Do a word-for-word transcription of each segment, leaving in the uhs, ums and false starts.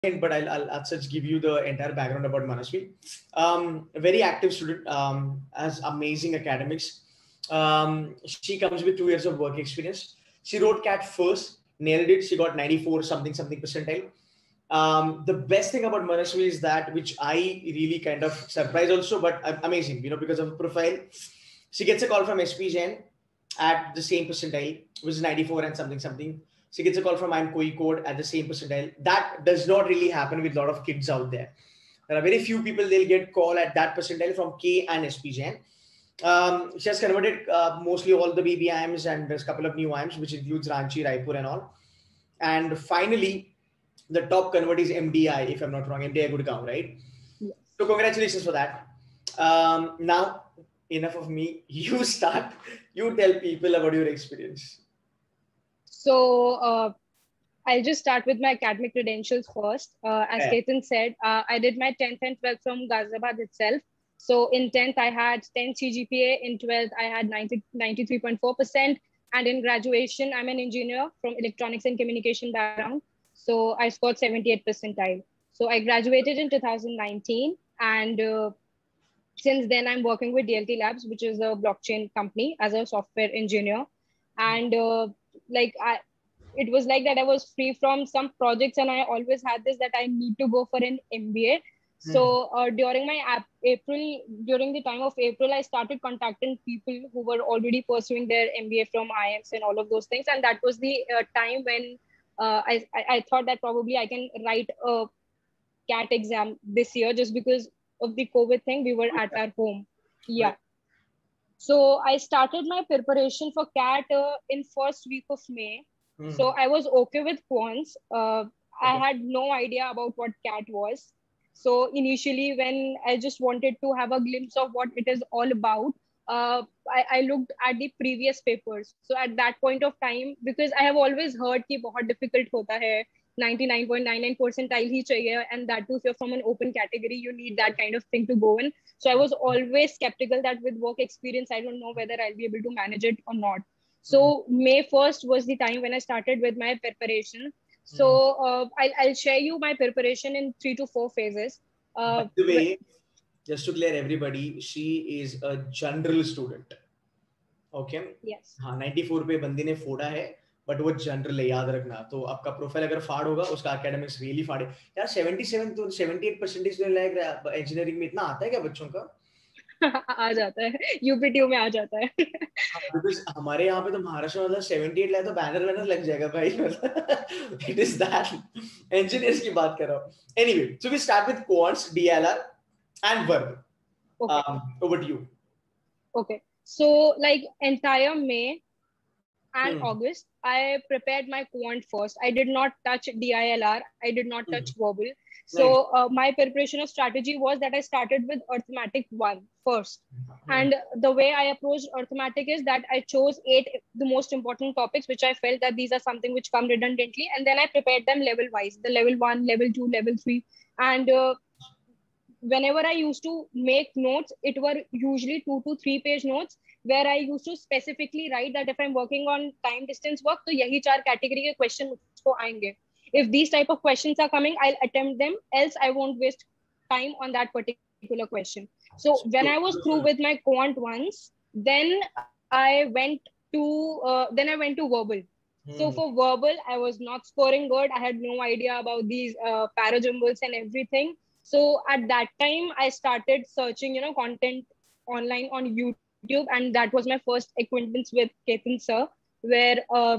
hint, but I'll, I'll, I'll just give you the entire background about Manasvi. Um, a very active student, um, has amazing academics. Um, she comes with two years of work experience. She wrote CAT first, nailed it. She got ninety-four something something percentile. Um, the best thing about Manasvi is that, which I really kind of surprised also, but amazing, you know, because of the profile. She gets a call from S P Jain at the same percentile, which is ninety-four and something something. She gets a call from I'm Koi Code at the same percentile. That does not really happen with a lot of kids out there. There are very few people they'll get call at that percentile from K and S P Jain. Um, she has converted uh, mostly all the B B I Ms, and there's a couple of new I Ms, which includes Ranchi, Raipur, and all. And finally, the top convert is M D I, if I'm not wrong, M D I Gurgaon, right? Yes. So congratulations for that. Um, now, enough of me. You start. You tell people about your experience. So uh, I'll just start with my academic credentials first. Uh, as Yeah. Ketan said, uh, I did my tenth and twelfth from Ghaziabad itself. So in tenth, I had ten C G P A. In twelfth, I had ninety, ninety-three point four percent. And in graduation, I'm an engineer from electronics and communication background. So I scored seventy-eight percentile. So I graduated in two thousand nineteen. And uh, since then, I'm working with D L T Labs, which is a blockchain company, as a software engineer. And uh, like I, it was like that I was free from some projects, and I always had this that I need to go for an M B A. So uh, during my ap- April, during the time of April, I started contacting people who were already pursuing their M B A from I I Ms and all of those things. And that was the uh, time when uh, I, I I thought that probably I can write a CAT exam this year, just because of the COVID thing. We were at our home. Yeah. So I started my preparation for CAT uh, in first week of May. Hmm. So I was okay with quants. Uh, I Okay. had no idea about what CAT was. So initially, when I just wanted to have a glimpse of what it is all about, uh, I, I looked at the previous papers. So at that point of time, because I have always heard कि बहुत difficult होता है, ninety-nine point nine nine percentile ही चाहिए, and that too if you're from an open category, you need that kind of thing to go in. So I was always skeptical that with work experience, I don't know whether I'll be able to manage it or not. So May first was the time when I started with my preparation. So uh, I'll, I'll share you my preparation in three to four phases. Uh, By the way, just to clear everybody, she is a general student. Okay. yes. हाँ ninety-four पे बंदी ने फोड़ा है, but वो general है, याद रखना. तो आपका प्रोफाइल अगर फाड़ होगा, उसका एकेडमिक्स रियली फाड़े. यार seventy-seven तो seventy-eight परसेंटेज तो लाइक इंजीनियरिंग में इतना आता है क्या बच्चों का? आ जाता है, यूपीटीयू में आ जाता है. बिकॉज हमारे यहाँ पे तो महाराष्ट्र में मतलब seventy-eight लाए तो बैनर वैनर लग जाएगा भाई. It is that. इंजीनियर्स की बात कर रहा हूँ. Anyway, so we start with quants, DLR and verb. Okay. Um, over to you. Okay. So like entire May and Hmm. August, I prepared my quant first. I did not touch D I L R. I did not touch verbal. So Nice. uh, my preparation of strategy was that I started with arithmetic one first. And the way I approached arithmetic is that I chose eight the most important topics, which I felt that these are something which come redundantly, and then I prepared them level wise, the level one, level two, level three. And uh, whenever I used to make notes, it were usually two to three page notes where I used to specifically write that if I'm working on time distance work, तो यही चार category के question मुझको आएंगे. If these type of questions are coming, I'll attempt them. Else, I won't waste time on that particular question. So when I was through with my quant once, then I went to uh, then I went to verbal. So for verbal, I was not scoring good. I had no idea about these uh, parajumbles and everything. So at that time, I started searching, you know, content online on YouTube, and that was my first acquaintance with Ketan sir, where uh,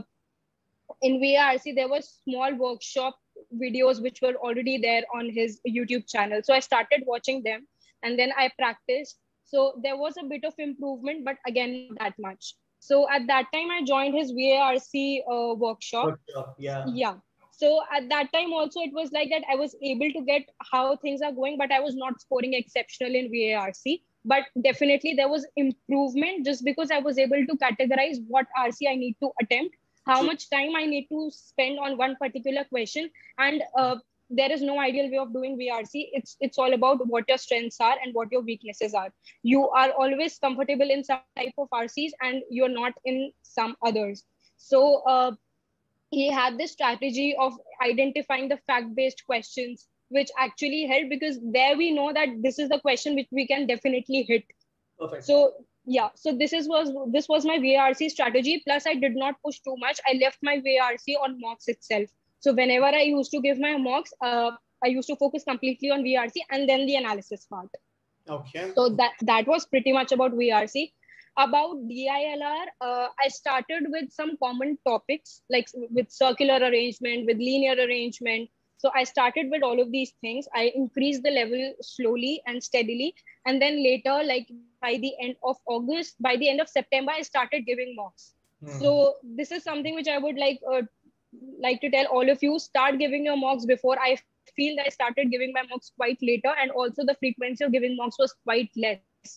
in V A R C there was small workshop videos which were already there on his YouTube channel. So I started watching them, and then I practiced. So there was a bit of improvement, but again, not that much. So at that time, I joined his V A R C uh, workshop. Workshop, yeah. Yeah. So at that time also, it was like that I was able to get how things are going, but I was not scoring exceptional in V A R C. But definitely there was improvement just because I was able to categorize what R C I need to attempt, how True. much time I need to spend on one particular question. And uh, there is no ideal way of doing V R C. It's it's all about what your strengths are and what your weaknesses are. You are always comfortable in some type of R Cs and you're not in some others. So uh, he had this strategy of identifying the fact-based questions, which actually helped because there we know that this is the question which we can definitely hit. Perfect. So yeah, so this is was this was my V R C strategy. Plus, I did not push too much. I left my V R C on mocks itself. So whenever I used to give my mocks, uh, I used to focus completely on V R C and then the analysis part. Okay. So that that was pretty much about V R C. About D I L R, uh, I started with some common topics like with circular arrangement, with linear arrangement. So I started with all of these things. I increased the level slowly and steadily. And then later, like by the end of August, by the end of September, I started giving mocks. Hmm. So this is something which I would like uh, like to tell all of you, start giving your mocks before. I feel that I started giving my mocks quite later, and also the frequency of giving mocks was quite less.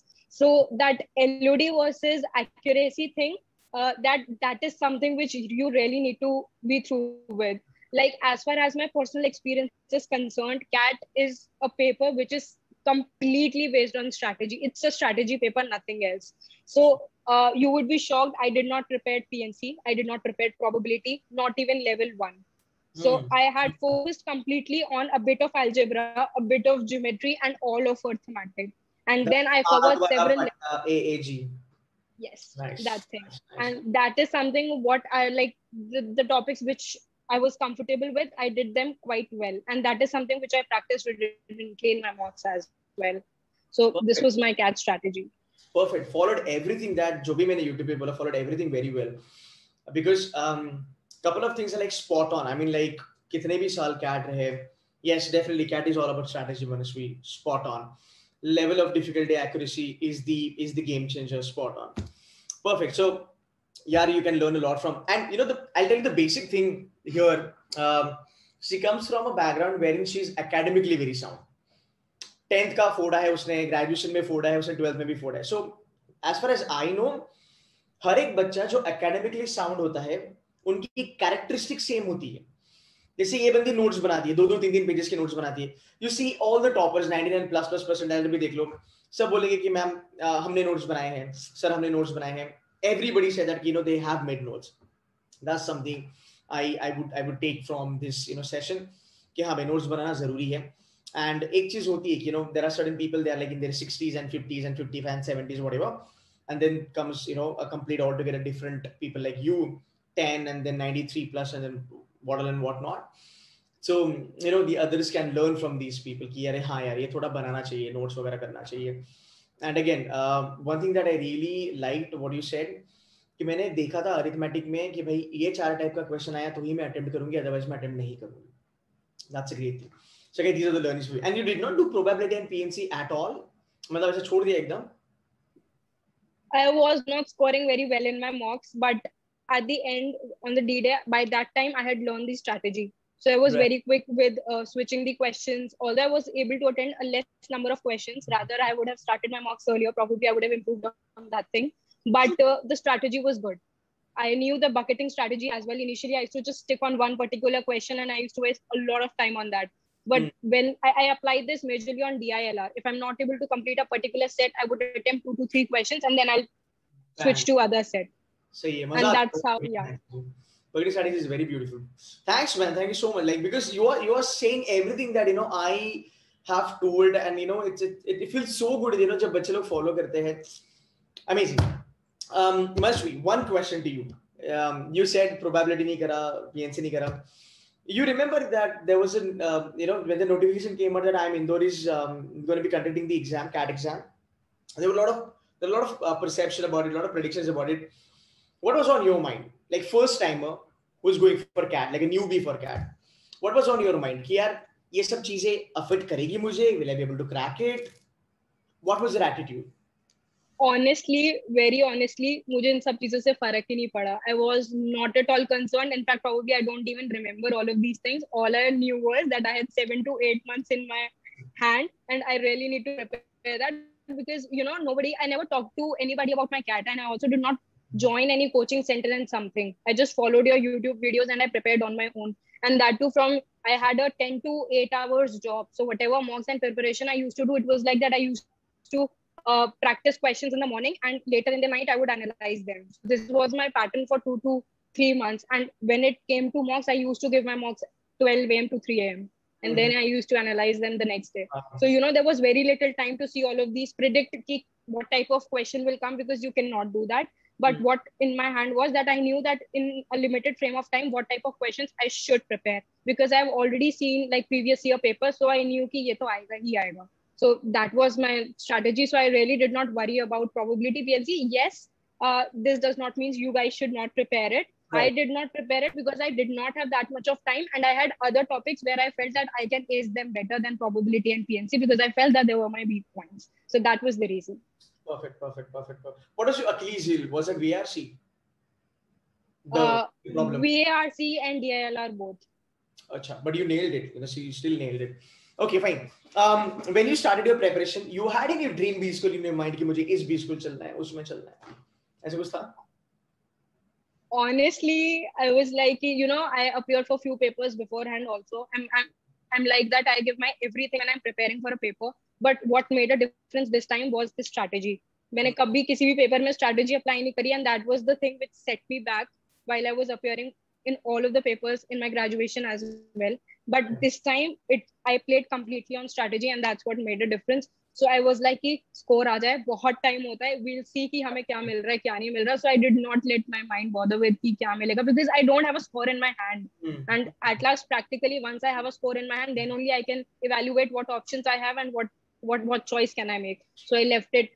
So that L O D versus accuracy thing, uh, that that is something which you really need to be through with. Like as far as my personal experience is concerned, C A T is a paper which is completely based on strategy. It's a strategy paper, nothing else. So uh, you would be shocked. I did not prepare P N C. I did not prepare probability, not even level one. So hmm. I had focused completely on a bit of algebra, a bit of geometry, and all of arithmetic. And then I covered several. Uh, A A G. Yes, nice. That thing. Nice, nice. And that is something what I like, the, the topics which I was comfortable with, I did them quite well. And that is something which I practiced redundantly in my mocks as well. So Perfect. This was my C A T strategy. Perfect. Followed everything that jo bhi maine YouTube pe bola, followed everything very well. Because um, couple of things are like spot on. I mean, like, kitne bhi saal C A T rahe. Yes, definitely C A T is all about strategy, Manasvi. Spot on. Level of difficulty accuracy is the is the game changer. Spot on. Perfect. So yeah, you can learn a lot from, and you know, the I'll tell you the basic thing here. Um, she comes from a background wherein she's academically very sound. tenth का फोड़ा है उसने, graduation में फोड़ा है उसने, twelfth में भी फोड़ा है. So as far as I know, हर एक बच्चा जो academically sound होता है, उनकी characteristic same होती है. जैसे ये बंदी नोट्स बनाती है, दो दो तीन तीन पेजेस के नोट्स बनाती है. You see all the toppers ninety-nine plus plus percentile भी देख लो, सब बोलेंगे कि मैम हमने नोट्स बनाए हैं, सर हमने नोट्स बनाए हैं. Everybody said that you know they have made notes. That's something I I would I would take from this you know session कि हाँ भाई नोट्स बनाना जरूरी है. एंड एक चीज होती है कि you know there are certain people they are like in their sixties and fifties and fifty and seventies whatever, and then comes you know a complete altogether different people like you, ten and then ninety-three plus and then what and what not. So you know the others can learn from these people कि यार हाँ यार ये थोड़ा बनाना चाहिए, notes वगैरह करना चाहिए. And again uh, one thing that I really liked what you said कि मैंने देखा था arithmetic में कि भाई ये चार टाइप का question आया तो ही मैं attempt करूँगी, otherwise मैं attempt नहीं करूँगी. That's a great thing. So okay, these are the learnings for you. And you did not do probability and P N C at all? मतलब ऐसे छोड़ दिया एकदम? I was not scoring very well in my mocks, but at the end on the D-Day, by that time I had learned the strategy. So I was right. very quick with uh, switching the questions. Although I was able to attend a less number of questions, rather I would have started my mocks earlier. Probably I would have improved on that thing. But uh, the strategy was good. I knew the bucketing strategy as well. Initially, I used to just stick on one particular question and I used to waste a lot of time on that. But mm. when I, I applied this majorly on D I L R, if I'm not able to complete a particular set, I would attempt two to three questions and then I'll switch to other set. So, yeah, and that's how, yeah. Bucketing strategy is very beautiful. Thanks, man. Thank you so much. Like, because you are you are saying everything that you know I have told, and you know it's it, it feels so good. You know, जब बच्चे लोग follow करते हैं, amazing. Um, Manasvi, one question to you. Um, you said probability नहीं करा, P N C नहीं करा. You remember that there was an uh, you know when the notification came out that I'm Indore is um, going to be conducting the exam, C A T exam. There were a lot of there were a lot of uh, perception about it, a lot of predictions about it. What was on your mind? Like first timer who's going for C A T, like a newbie for C A T. What was on your mind? कि यार ये सब चीजें affect करेगी मुझे? Will I be able to crack it? What was your attitude? Honestly, very honestly, मुझे इन सब चीजों से फर्क ही नहीं पड़ा. I was not at all concerned. In fact, probably I don't even remember all of these things. All I knew was that I had seven to eight months in my hand, and I really need to prepare that because you know nobody. I never talked to anybody about my C A T, and I also did not join any coaching center and something. I just followed your YouTube videos and I prepared on my own. And that too from, I had a ten to eight hours job. So whatever mocks and preparation I used to do, it was like that. I used to uh, practice questions in the morning and later in the night, I would analyze them. So this was my pattern for two to three months. And when it came to mocks, I used to give my mocks twelve a m to three a m And mm-hmm. then I used to analyze them the next day. Uh-huh. So, you know, there was very little time to see all of these, predict what type of question will come, because you cannot do that. But mm-hmm. what in my hand was that I knew that in a limited frame of time, what type of questions I should prepare, because I've already seen like previous year papers. So I knew ki ye to aayega, hi aayega. So that was my strategy. So I really did not worry about probability P L C. Yes, uh, this does not mean you guys should not prepare it. Right. I did not prepare it because I did not have that much of time, and I had other topics where I felt that I can ace them better than probability and P N C, because I felt that they were my weak points. So that was the reason. Perfect, perfect, perfect. perfect. What was your Achilles heel? Was it V R C? The uh, problem. V A R C and D I L R both. Achha, but you nailed it. You know, so you still nailed it. Okay, fine. Um, when you started your preparation, you had in your dream B school in your mind कि मुझे इस B school चलना है, उसमें चलना है. ऐसा कुछ था? Honestly, I was like, you know, I appeared for few papers beforehand also. I'm, I'm, I'm like that. I give my everything and I'm preparing for a paper. But what made a difference this time was the strategy. मैंने कभी किसी भी paper में strategy apply नहीं करी, and that was the thing which set me back while I was appearing in all of the papers in my graduation as well. But this time, it I played completely on strategy, and that's what made a difference. So I was like कि score आ जाए, बहुत time होता है, we'll see कि हमें क्या मिल रहा है, क्या नहीं मिल रहा. So I did not let my mind bother with कि क्या मिलेगा, because I don't have a score in my hand. Mm. And at last, practically, once I have a score in my hand, then only I can evaluate what options I have and what what what choice can I make. So I left it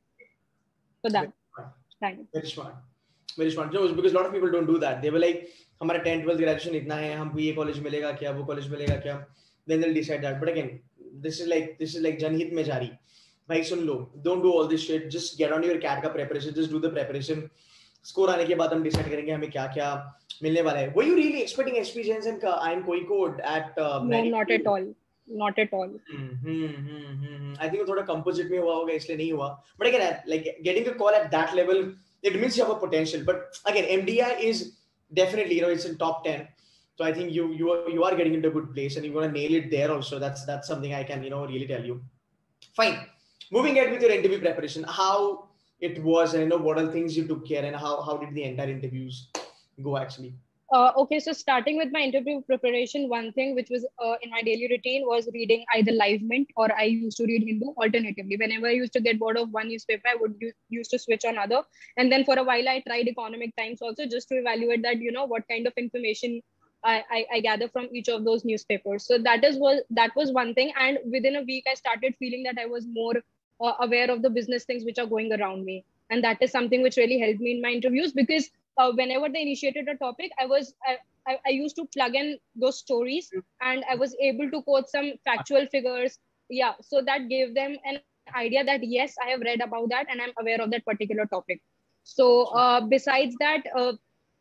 for that time. Very smart, very smart. Because a lot of people don't do that. They were like, हमारा tenth twelfth graduation इतना है, हमको ये college मिलेगा क्या, वो college मिलेगा क्या. Then they'll decide that. But again, this is like this is like जनहित में जारी. भाई सुन लो, don't do all this shit, just get on your C A T का preparation, just do the preparation. Score आने के बाद हम decide करेंगे हमें क्या क्या मिलने वाला है. Were you really expecting S P Jains and and Kozhikode at uh, no, not at all, not at all. Hmm, hmm, hmm, hmm. I think वो थोड़ा composite में हुआ होगा, इसलिए नहीं हुआ. But again, like getting a call at that level, it means you have a potential. But again, M D I is definitely, you know, it's in top ten. So I think you you are you are getting into a good place, and you're gonna nail it there also. That's that's something I can, you know, really tell you. Fine. Moving ahead with your interview preparation, how it was, and you know what are the things you took care, and how how did the entire interviews go actually? Uh, okay, so starting with my interview preparation, one thing which was uh, in my daily routine was reading either Live Mint, or I used to read Hindu. Alternatively, whenever I used to get bored of one newspaper, I would use, used to switch on other. And then for a while, I tried Economic Times also, just to evaluate that, you know, what kind of information I, I, I gather from each of those newspapers. So that is what that was one thing. And within a week, I started feeling that I was more uh, aware of the business things which are going around me. And that is something which really helped me in my interviews, because uh, whenever they initiated a topic, I was I, I, I used to plug in those stories, and I was able to quote some factual figures. Yeah, so that gave them an idea that yes, I have read about that and I'm aware of that particular topic. So uh, besides that, uh,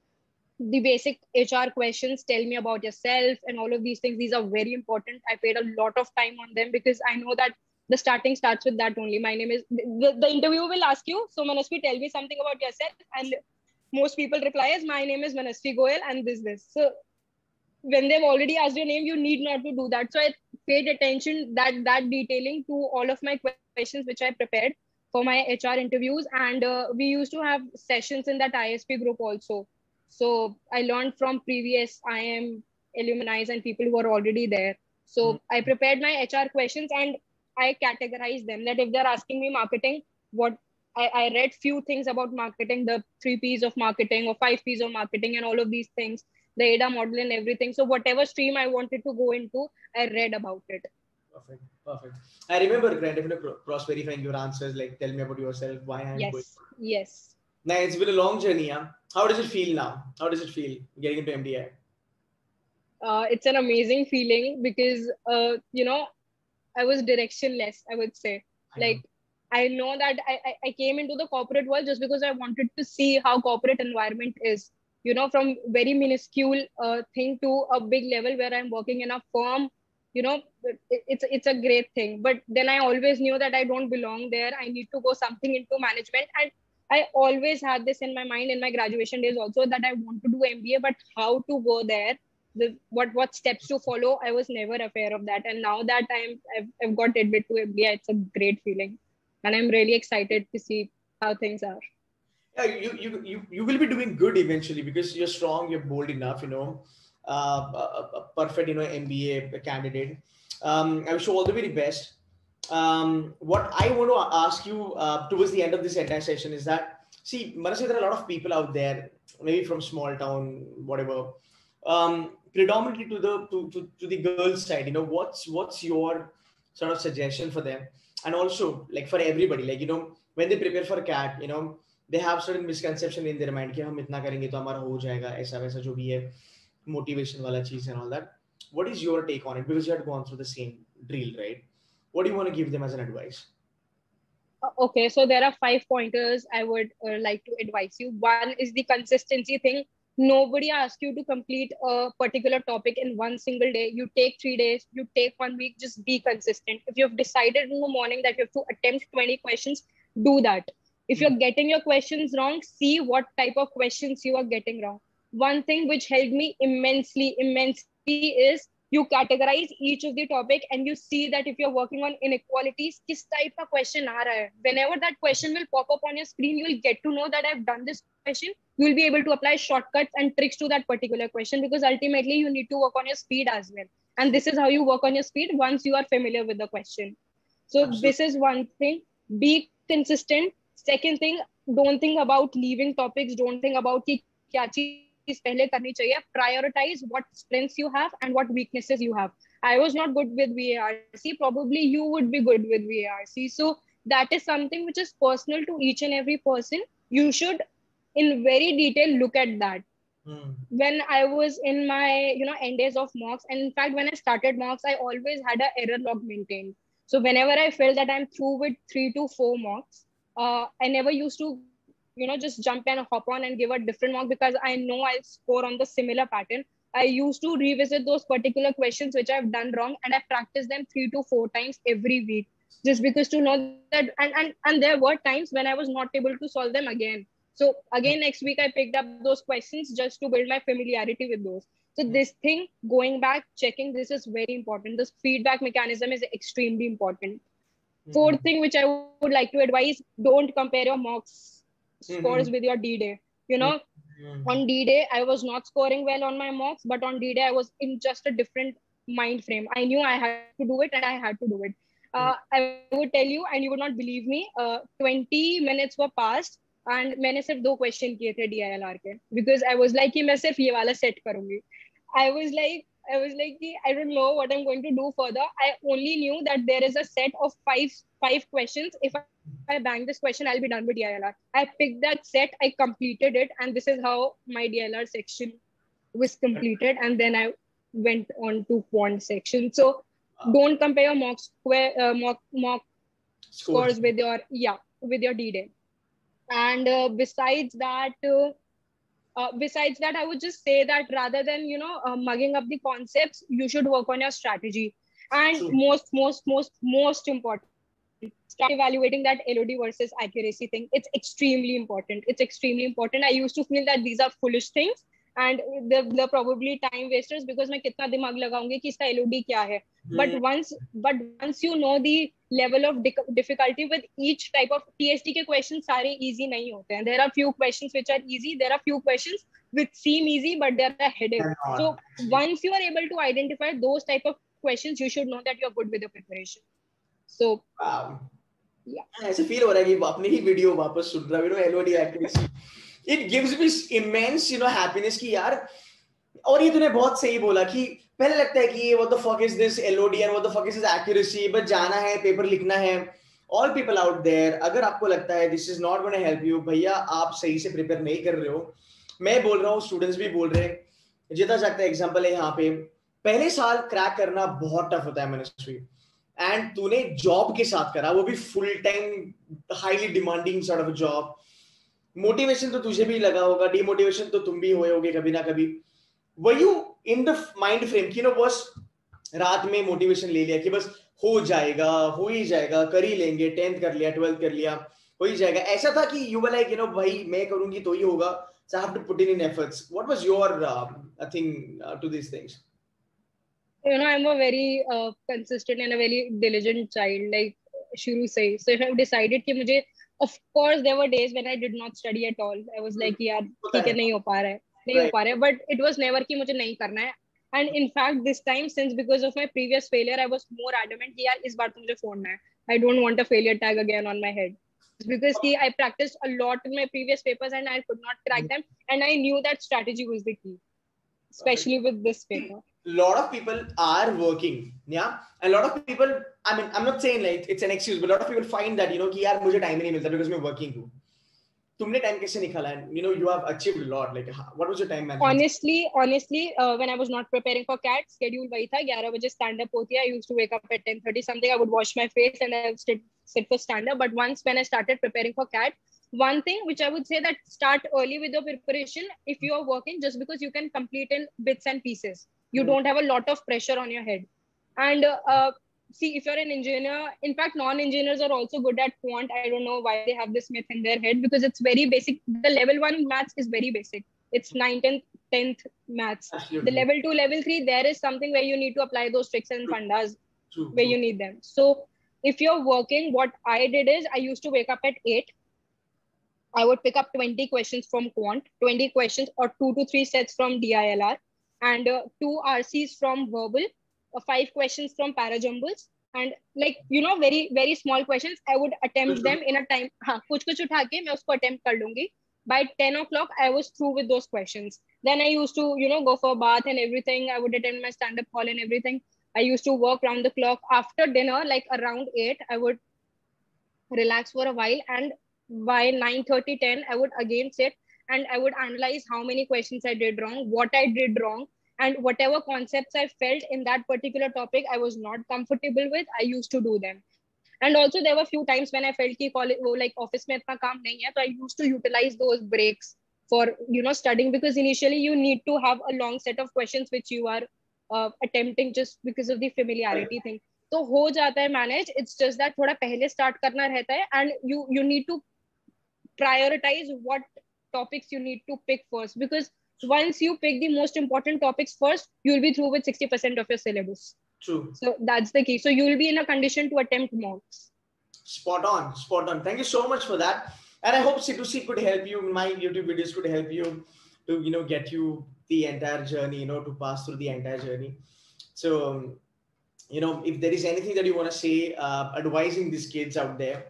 the basic H R questions, tell me about yourself and all of these things. These are very important. I paid a lot of time on them, because I know that the starting starts with that only. My name is, the, the interview will ask you, so Manasvi, tell me something about yourself. And most people reply as, my name is Manasvi Goyal and this, this. So when they've already asked your name, you need not to do that. So I paid attention that, that detailing to all of my questions, which I prepared for my H R interviews. And uh, we used to have sessions in that I S P group also. So I learned from previous I M alumni and people who are already there. So mm-hmm. I prepared my H R questions, and I categorized them, that if they're asking me marketing, what I, I read few things about marketing, the three P's of marketing or five P's of marketing and all of these things, the A D A model and everything. So whatever stream I wanted to go into, I read about it. Perfect. Perfect. I remember definitely cross-verifying your answers, like tell me about yourself, why I'm yes. going. Yes. Now, it's been a long journey. Huh? How does it feel now? How does it feel getting into M D I? Uh, it's an amazing feeling, because, uh, you know, I was directionless, I would say. I like, know. I know that I, I, I came into the corporate world just because I wanted to see how corporate environment is, you know, from very minuscule uh, thing to a big level where I'm working in a firm. You know, it, it's, it's a great thing. But then I always knew that I don't belong there. I need to go something into management. And I always had this in my mind in my graduation days also, that I want to do M B A, but how to go there, the, what what steps to follow, I was never aware of that. And now that I'm, I've, I've got admitted to M B A, it's a great feeling. And I'm really excited to see how things are. Yeah, you you you you will be doing good eventually because you're strong, you're bold enough, you know, uh, a, a a perfect, you know, M B A candidate. Um, I wish you all the very best. Um, what I want to ask you uh, towards the end of this entire session is that, see, Manasi, there are a lot of people out there, maybe from small town, whatever, um, predominantly to the to, to, to the girls' side. You know, what's what's your sort of suggestion for them, and also like for everybody, like you know, when they prepare for CAT, you know, they have certain misconception in their mind कि हम इतना करेंगे तो हमारा हो जाएगा ऐसा वैसा जो भी है motivation वाला चीज and all that. What is your take on it? Because you had gone through the same drill, right? What do you want to give them as an advice? Uh, Okay, so there are five pointers I would uh, like to advise you. One is the consistency thing. Nobody asks you to complete a particular topic in one single day. You take three days, you take one week, just be consistent. If you've decided in the morning that you have to attempt twenty questions, do that. If Hmm. you're getting your questions wrong, see what type of questions you are getting wrong. One thing which helped me immensely, immensely is you categorize each of the topic and you see that if you're working on inequalities, किस type का question आ रहा है. Whenever that question will pop up on your screen, you will get to know that I've done this question. You will be able to apply shortcuts and tricks to that particular question because ultimately you need to work on your speed as well. And this is how you work on your speed once you are familiar with the question. So Absolutely. this is one thing. Be consistent. Second thing, don't think about leaving topics. Don't think about कि क्या चीज पहले करनी चाहिए. Prioritize what strengths you have and what weaknesses you have. I was not good with V A R C. Probably you would be good with V A R C. So that is something which is personal to each and every person. You should, in very detail, look at that. Hmm. When I was in my, you know, end days of mocks, and in fact, when I started mocks, I always had an error log maintained. So whenever I felt that I'm through with three to four mocks, uh, I never used to, you know, just jump and hop on and give a different mock because I know I'll score on the similar pattern. I used to revisit those particular questions which I've done wrong, and I practice them three to four times every week, just because to know that. And and and there were times when I was not able to solve them again. So again, next week I picked up those questions just to build my familiarity with those. So Hmm. this thing, going back, checking, this is very important. This feedback mechanism is extremely important. Hmm. Fourth thing which I would like to advise, don't compare your mocks scores Hmm. with your D-Day. You Hmm. know, Hmm. on D-Day, I was not scoring well on my mocks, but on D-Day, I was in just a different mind frame. I knew I had to do it and I had to do it. Uh, Hmm. I would tell you, and you would not believe me, uh, twenty minutes were passed and मैंने सिर्फ दो question किए थे D I L R के because I was like कि मैं सिर्फ ये वाला सेट करूंगी. I was like, I was like, I don't know what I'm going to do further. I only knew that there is a set of five five questions. If I bang this question, I'll be done with D I L R. I picked that set, I completed it, and this is how my D I L R section was completed. And then I went on to quant section. So Wow. don't compare your mock square uh, mock mock Scores. scores with your yeah with your D-Day. And uh, besides that. Uh, uh, besides that, I would just say that rather than you know uh, mugging up the concepts, you should work on your strategy. And True. most most most most important, start evaluating that L O D versus accuracy thing. It's extremely important. It's extremely important. I used to feel that these are foolish things and they're, they're probably time wasters because मैं कितना दिमाग लगाऊंगी कि इसका L O D क्या है. But Hmm. once but once you know the level of difficulty with each type of T S T के questions सारे easy नहीं होते हैं. There are few questions which are easy. There are few questions which seem easy but they're a headache. They're So not actually. once you are able to identify those type of questions, you should know that you're good with your preparation. So Wow. yeah. ऐसे feel हो रहा है कि अपनी ही video वापस सुन रहा हूँ, you know, L O D accuracy. It gives me immense, you know, happiness कि यार, और ये तूने बहुत सही बोला कि पहले लगता है कि what the fuck is this L O D and what the fuck is this accuracy, बस जाना है, पेपर लिखना है. All people out there, अगर आपको लगता है this is not going to help you, भैया आप सही से प्रिपेयर नहीं कर रहे हो. मैं बोल रहा हूँ, स्टूडेंट्स भी बोल रहे हैं. जितना सकता है एग्जांपल है यहाँ पे, पहले साल क्रैक करना बहुत टफ होता है मनस्वी. एंड तूने जॉब के साथ करा, वो भी full time highly demanding sort of job. Motivation तो तुझे भी लगा होगा, डिमोटिवेशन तो तुम भी हुए होगे कभी ना कभी. Were you in the mind frame कि नो बस रात में मोटिवेशन ले लिया कि बस हो जाएगा, हो ही जाएगा, कर ही लेंगे, टेंथ कर लिया, ट्वेल्थ कर लिया, हो ही जाएगा, ऐसा था कि you were like you know भाई मैं करूंगी तो ही होगा, so I have to put in in efforts. What was your uh, thing uh, to these things? You know, I'm a very uh, consistent and a very diligent child, like शुरू से ही. So if I've decided कि मुझे Of course, there were days when I did not study at all. I was like, यार ठीक है नहीं हो पा रहा है नहीं हो पा रहा है. But it was never कि मुझे नहीं करना है. And in fact, this time, since because of my previous failure, I was more adamant कि यार इस बार तो मुझे छोड़ना है. I don't want a failure tag again on my head. Because ki, I practiced a lot in my previous papers and I could not crack them. And I knew that strategy was the key, especially with this paper. A lot of people are working, yeah. A lot of people, I mean, I'm not saying like it's an excuse, but a lot of people find that, you know, कि यार मुझे time नहीं मिलता because मैं working हूँ. तुमने time कैसे निकाला? And you know, you have achieved a lot. Like, what was your time management? Honestly, honestly, uh, when I was not preparing for C A T, schedule वही था. eleven बजे stand up होती है. I used to wake up at ten thirty something. I would wash my face and I would sit, sit for stand up. But once when I started preparing for C A T, one thing which I would say that start early with your preparation. If you are working, just because you can complete in bits and pieces, you mm-hmm. don't have a lot of pressure on your head. And uh, see, if you're an engineer, in fact, non-engineers are also good at quant. I don't know why they have this myth in their head because it's very basic. The level one maths is very basic. It's ninth and tenth maths. Absolutely. The level two, level three, there is something where you need to apply those tricks and fundas True. where True. you need them. So if you're working, what I did is I used to wake up at eight. I would pick up twenty questions from quant, twenty questions or two to three sets from D I L R and uh, two R Cs from verbal, uh, five questions from parajumbles and like, you know, very, very small questions. I would attempt them in a time. Haan, kuch kuch utha ke main usko attempt kar lungi. By ten o'clock, I was through with those questions. Then I used to, you know, go for a bath and everything. I would attend my stand-up call and everything. I used to work round the clock. After dinner, like around eight, I would relax for a while and by nine thirty, ten, I would again sit and I would analyze how many questions I did wrong, what I did wrong, and whatever concepts I felt in that particular topic I was not comfortable with, I used to do them. And also there were few times when I felt कि college, like office में इतना काम नहीं है, so I used to utilize those breaks for, you know, studying because initially you need to have a long set of questions which you are uh, attempting just because of the familiarity thing. तो हो जाता है manage. It's just that थोड़ा पहले start करना रहता है and you you need to prioritize what topics you need to pick first because once you pick the most important topics first, you'll be through with sixty percent of your syllabus. True. So that's the key. So you'll be in a condition to attempt mocks. Spot on, spot on. Thank you so much for that. And I hope C two C could help you. My YouTube videos could help you to, you know, get you the entire journey, you know, to pass through the entire journey. So, you know, if there is anything that you want to say, uh, advising these kids out there,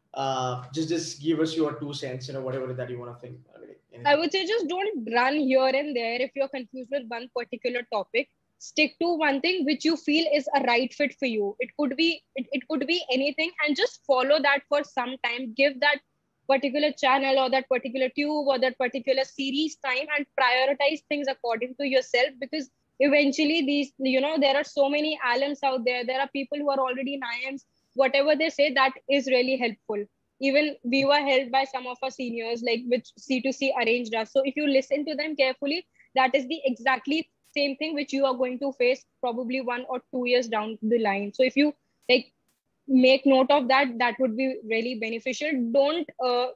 uh, just, just give us your two cents, you know, whatever that you want to think. I would say just don't run here and there if you're confused with one particular topic. Stick to one thing which you feel is a right fit for you. It could be it, it could be anything and just follow that for some time. Give that particular channel or that particular tube or that particular series time and prioritize things according to yourself because eventually these, you know, there are so many alums out there. There are people who are already in I I Ms. Whatever they say, that is really helpful. Even we were helped by some of our seniors, like which C two C arranged us. So if you listen to them carefully, that is the exactly same thing which you are going to face probably one or two years down the line. So if you like make note of that, that would be really beneficial. Don't, uh,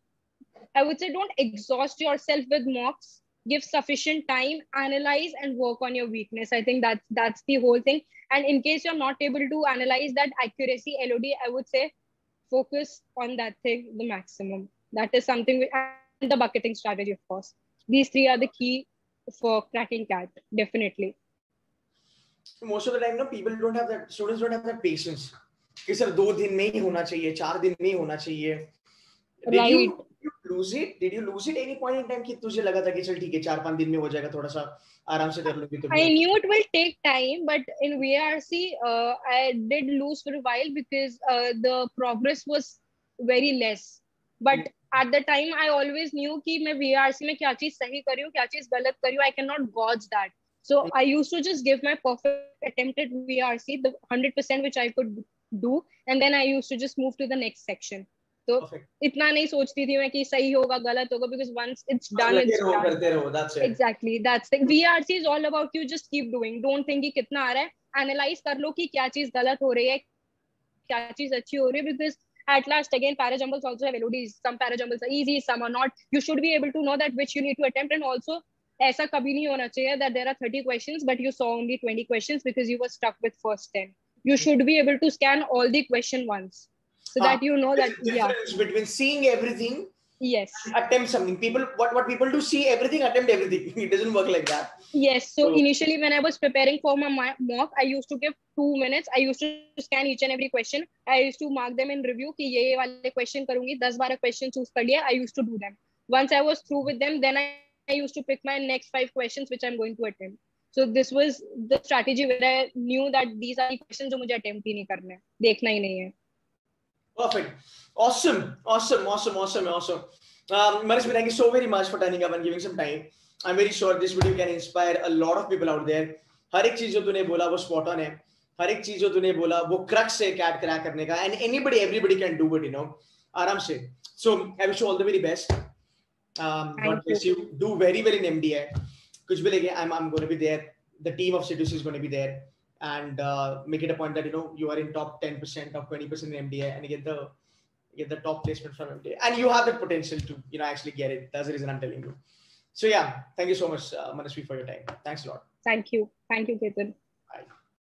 I would say, don't exhaust yourself with mocks. Give sufficient time, analyze and work on your weakness. I think that's that's the whole thing. And in case you're not able to analyze that accuracy, L O D, I would say focus on that thing the maximum. That is something we, and the bucketing strategy, of course. These three are the key for cracking C A T, definitely. Most of the time, no, people don't have that, students don't have that patience. कि sir दो दिन में ही होना चाहिए, चार दिन में ही होना चाहिए. Did right. you, you lose it? Did you lose it any point in time कि तुझे लगा था कि चल ठीक है चार पांच दिन में हो जाएगा, थोड़ा सा आराम से कर लूँगी तो. I knew it will take time, but in V R C, uh, I did lose for a while because uh, the progress was very less. But yeah. At the time, I always knew कि मैं V R C में क्या चीज सही करी हूँ, क्या चीज गलत करी हूँ. I cannot gauge that. So I used to just give my perfect attempt at V R C, the one hundred percent which I could do, and then I used to just move to the next section. So Perfect. इतना नहीं सोचती थी मैं कि सही होगा गलत होगा because once it's done, it's done. करते रहो, that's it. Exactly, that's the V R C is all about you just keep doing. Don't think कि कितना आ रहा है. Analyze कर लो कि क्या चीज गलत हो रही है, क्या चीज अच्छी हो रही है because at last again parajumbles also have L O Ds. Some parajumbles are easy, some are not. You should be able to know that which you need to attempt. And also ऐसा कभी नहीं होना चाहिए that there are thirty questions but you saw only twenty questions because you were stuck with first ten. You should be able to scan all the question once. so that you know that yeah. Difference between seeing everything. Yes. Attempt something. People, what, what people do, see everything, attempt everything. It doesn't work like that. Yes. So, so initially when I was preparing for my mock, I used to give two minutes. I used to scan each and every question. I used to mark them in review कि ये वाले question करूँगी, ten twelve question choose कर लिया. I used to do them. Once I was through with them, then I, I used to pick my next five questions which I'm going to attempt. So this was the strategy where I knew that these are the questions जो मुझे attempt ही नहीं करने, देखना ही नहीं है. Perfect. Awesome. Awesome. Awesome. Awesome. Awesome. Um, Manashvi, thank you so very much for turning up and giving some time. I'm very sure this video can inspire a lot of people out there. हर एक चीज जो तूने बोला वो spot on है. हर एक चीज जो तूने बोला वो crux है cat crack करने का. And anybody, everybody can do it, you know, आराम से. So I wish you all the very best. Um, God bless you. Do very well in M D I. कुछ भी लगे, I'm I'm going to be there. The team of Seduce is going to be there. And uh, make it a point that, you know, you are in top ten percent, top twenty percent in M D I, and you get the you get the top placement from M D I, and you have the potential to, you know, actually get it. That's the reason I'm telling you. So yeah, thank you so much, uh, Manashvi, for your time. Thanks a lot. Thank you. Thank you, Ketan. Bye.